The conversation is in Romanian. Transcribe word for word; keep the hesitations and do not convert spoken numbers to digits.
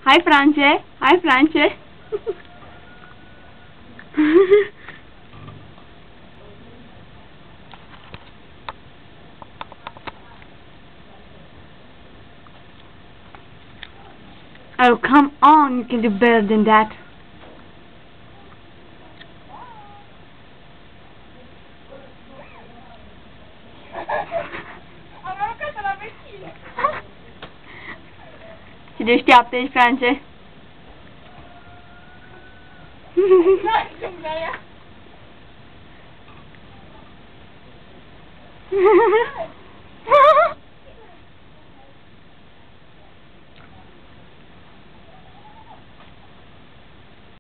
Hai, France! Hai, France! Oh, come on, you can do better than that. Și deșteaptă ești, France. Nu,